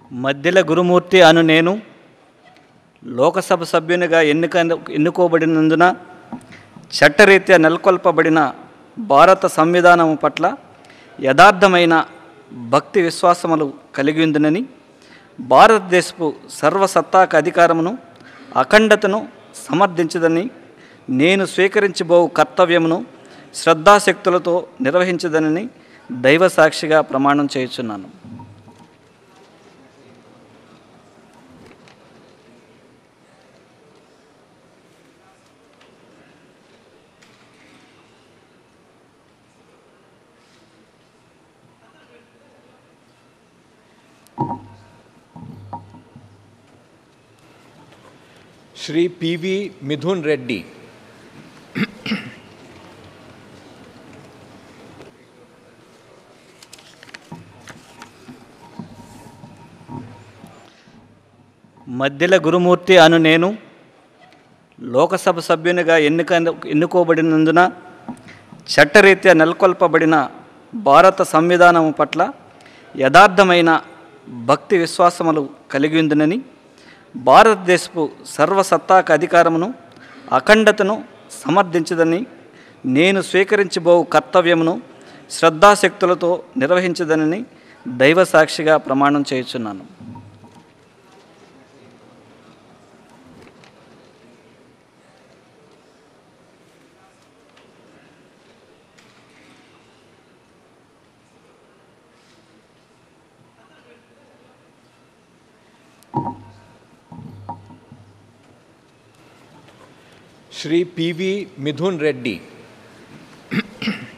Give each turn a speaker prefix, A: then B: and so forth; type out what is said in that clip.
A: మధ్యల గురుమూర్తి అను నేను లోకసభ సభ్యునిగా ఎన్నుకోబడినందున చట్టరీత్యా నెలకొల్పబడిన భారత సంవిధానము పట్ల యథార్థమైన భక్తి విశ్వాసములు కలిగి ఉందునని, భారతదేశపు సర్వసత్తాక అధికారమును అఖండతను సమర్థించదని, నేను స్వీకరించబో కర్తవ్యమును శ్రద్ధాశక్తులతో నిర్వహించదనని దైవ సాక్షిగా ప్రమాణం చేయుచున్నాను.
B: श्री पीवी मिथुन रेड्डी।
A: మధ్యల గురుమూర్తి అను నేను లోకసభ సభ్యునిగా ఎన్నుకోబడినందున చట్టరీత్యా నెలకొల్పబడిన భారత సంవిధానము పట్ల యథార్థమైన భక్తి విశ్వాసములు కలిగి ఉందునని, భారతదేశపు సర్వసత్తాక అధికారమును అఖండతను సమర్థించదని, నేను స్వీకరించబో కర్తవ్యమును శ్రద్ధాశక్తులతో నిర్వహించదనని దైవ సాక్షిగా ప్రమాణం చేయుచున్నాను.
B: श्री पीवी मिथुन रेड्डी।